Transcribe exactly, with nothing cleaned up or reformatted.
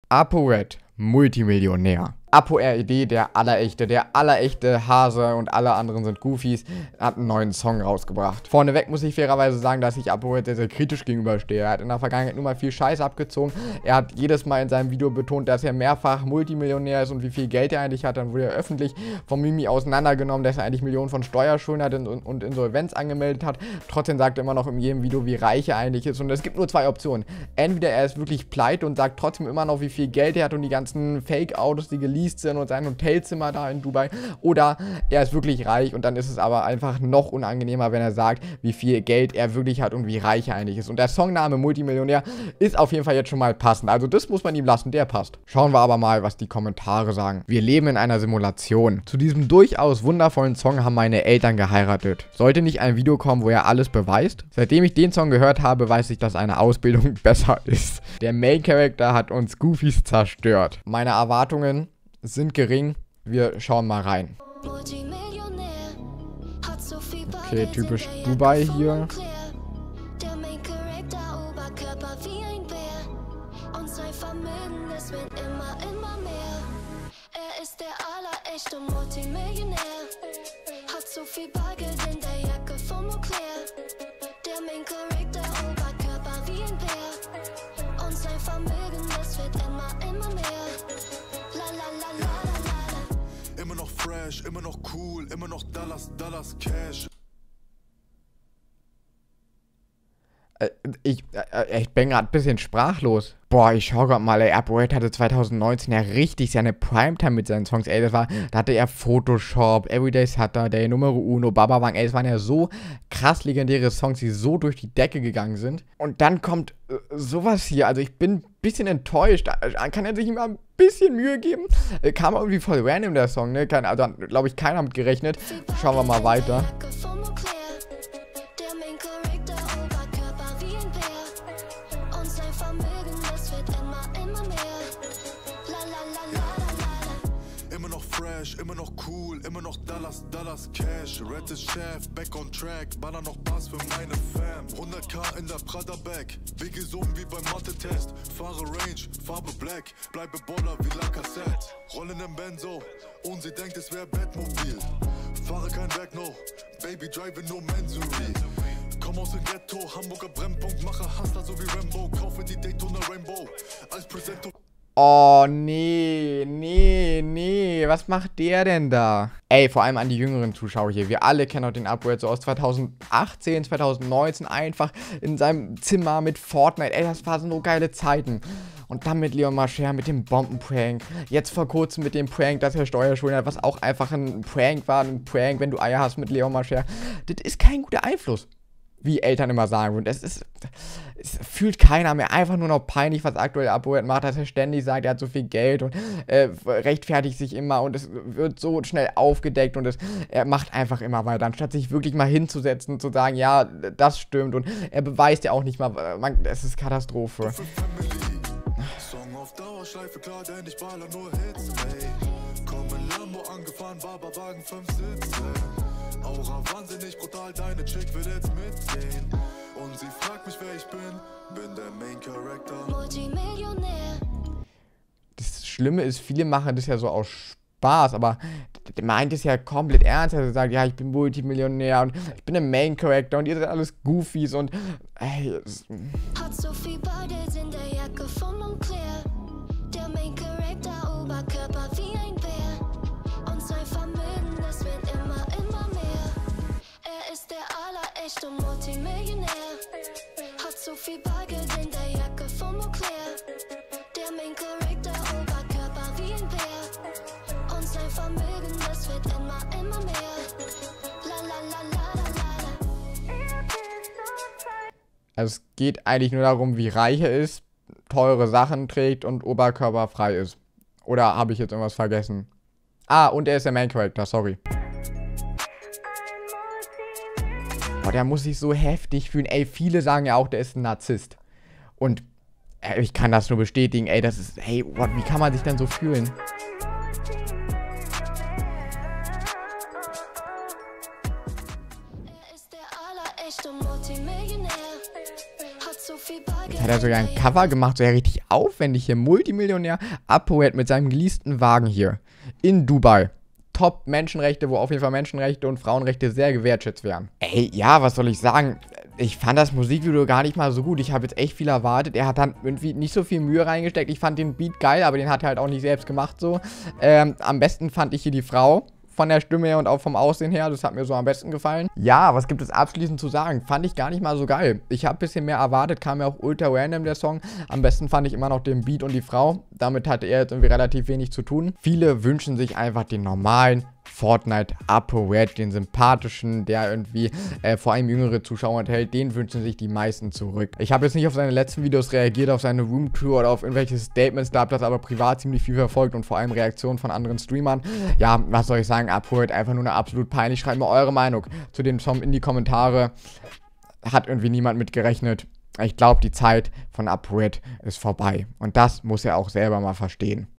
ApoRed, Multimillionär. ApoRed, der allerechte, der allerechte Hase und alle anderen sind Goofies, hat einen neuen Song rausgebracht. Vorneweg muss ich fairerweise sagen, dass ich ApoRed sehr, sehr kritisch gegenüberstehe. Er hat in der Vergangenheit nur mal viel Scheiße abgezogen. Er hat jedes Mal in seinem Video betont, dass er mehrfach Multimillionär ist und wie viel Geld er eigentlich hat. Dann wurde er öffentlich vom Mimi auseinandergenommen, dass er eigentlich Millionen von Steuerschulden hat und, und Insolvenz angemeldet hat. Trotzdem sagt er immer noch in jedem Video, wie reich er eigentlich ist. Und es gibt nur zwei Optionen. Entweder er ist wirklich pleite und sagt trotzdem immer noch, wie viel Geld er hat und die ganzen Fake-Autos, die geleakt sind und sein Hotelzimmer da in Dubai, oder er ist wirklich reich und dann ist es aber einfach noch unangenehmer, wenn er sagt, wie viel Geld er wirklich hat und wie reich er eigentlich ist. Und der Songname Multimillionär ist auf jeden Fall jetzt schon mal passend. Also das muss man ihm lassen, der passt. Schauen wir aber mal, was die Kommentare sagen. Wir leben in einer Simulation. Zu diesem durchaus wundervollen Song haben meine Eltern geheiratet. Sollte nicht ein Video kommen, wo er alles beweist? Seitdem ich den Song gehört habe, weiß ich, dass eine Ausbildung besser ist. Der Main Character hat uns Goofies zerstört. Meine Erwartungen sind gering. Wir schauen mal rein. Okay, typisch Dubai hier. Immer noch cool, immer noch Dallas, Dallas Cash. Äh, ich, äh, ich bin gerade ein bisschen sprachlos. Boah, ich schau grad mal, ey, ApoRed hatte zwanzig neunzehn ja richtig seine Primetime mit seinen Songs, ey, das war, da hatte er Photoshop, Everyday Sutter, der Numero Uno, Baba Bang, ey, das waren ja so krass legendäre Songs, die so durch die Decke gegangen sind. Und dann kommt äh, sowas hier, also ich bin ein bisschen enttäuscht, kann er sich immer ein bisschen Mühe geben? Äh, kam irgendwie voll random, der Song, ne, Keine, also glaube ich keiner mit gerechnet. Schauen wir mal weiter. Immer noch cool, immer noch Dallas, Dallas Cash. Red ist Chef, back on track, baller noch Bass für meine Fam. hunderttausend in der Prada Bag, wie gesungen wie beim Mathe-Test. Fahre Range, Farbe Black, bleibe Baller wie Lacassette. Rollen im Benzo und sie denkt es wär Bettmobil. Fahre kein Back, no, Baby drive no Mansory. Komm aus dem Ghetto, Hamburger Brennpunkt, mache Hustler so wie Rambo. Kaufe die Daytona Rainbow als Presento. Oh, nee, nee, nee, was macht der denn da? Ey, vor allem an die jüngeren Zuschauer hier. Wir alle kennen auch den ApoRed so aus zwanzig achtzehn, zwanzig neunzehn, einfach in seinem Zimmer mit Fortnite. Ey, das waren so geile Zeiten. Und dann mit Leon Mascher, mit dem Bombenprank. Jetzt vor kurzem mit dem Prank, dass er Steuerschulden hat, was auch einfach ein Prank war. Ein Prank, wenn du Eier hast mit Leon Mascher. Das ist kein guter Einfluss. Wie Eltern immer sagen würden. Es ist, es fühlt keiner mehr. Einfach nur noch peinlich, was aktuell ApoRed macht, dass er ständig sagt, er hat so viel Geld und äh, rechtfertigt sich immer und es wird so schnell aufgedeckt und es, er macht einfach immer weiter, anstatt sich wirklich mal hinzusetzen und zu sagen, ja, das stimmt und er beweist ja auch nicht mal, man, es ist Katastrophe. Song auf Dauerschleife, klar, denn ich baller nur Hits, ey. Komm in Lambo angefahren, Barberwagen, fünf Sitze. Aura wahnsinnig brutal, deine Chick will jetzt mitgehen. Und sie fragt mich, wer ich bin, bin der Main Character. Multimillionär. Das Schlimme ist, viele machen das ja so aus Spaß, aber der meint es ja komplett ernst. Er sagt, ja, ich bin Multimillionär und ich bin der Main Character und ihr seid alles Goofies und ey, hat so viel Bades in der Jacke von Moncler. Der Main Character, Oberkörper wie ein Bär. Und sein Vermögen, das wird immer, immer mehr. Er ist der allerechte Multimillionär. Hat so viel Bargeld in der Jacke von Moncler. Der Main Character, Oberkörper wie ein Bär. Und sein Vermögen, das wird immer, immer mehr. La la la la la la. Also es geht eigentlich nur darum, wie reich er ist, teure Sachen trägt und oberkörperfrei ist. Oder habe ich jetzt irgendwas vergessen? Ah, und er ist der Main Character, sorry. Boah, der muss sich so heftig fühlen. Ey, viele sagen ja auch, der ist ein Narzisst. Und ey, ich kann das nur bestätigen. Ey, das ist, hey, what, wie kann man sich denn so fühlen? hat er sogar ein Cover gemacht, so ja richtig aufwendig hier. Multimillionär ApoRed mit seinem geleasten Wagen hier in Dubai. Top-Menschenrechte, wo auf jeden Fall Menschenrechte und Frauenrechte sehr gewertschätzt werden. Ey, ja, was soll ich sagen? Ich fand das Musikvideo gar nicht mal so gut. Ich habe jetzt echt viel erwartet. Er hat dann irgendwie nicht so viel Mühe reingesteckt. Ich fand den Beat geil, aber den hat er halt auch nicht selbst gemacht so. Ähm, am besten fand ich hier die Frau. Von der Stimme her und auch vom Aussehen her. Das hat mir so am besten gefallen. Ja, was gibt es abschließend zu sagen? Fand ich gar nicht mal so geil. Ich habe ein bisschen mehr erwartet. Kam mir auch ultra random, der Song. Am besten fand ich immer noch den Beat und die Frau. Damit hatte er jetzt irgendwie relativ wenig zu tun. Viele wünschen sich einfach den normalen Fortnite ApoRed, den sympathischen, der irgendwie äh, vor allem jüngere Zuschauer enthält, den wünschen sich die meisten zurück. Ich habe jetzt nicht auf seine letzten Videos reagiert, auf seine Roomtour oder auf irgendwelche Statements, da habe das aber privat ziemlich viel verfolgt und vor allem Reaktionen von anderen Streamern. Ja, was soll ich sagen, ApoRed einfach nur eine absolut peinlich. Schreibt mir eure Meinung zu dem Song in die Kommentare. Hat irgendwie niemand mit gerechnet. Ich glaube, die Zeit von ApoRed ist vorbei und das muss er auch selber mal verstehen.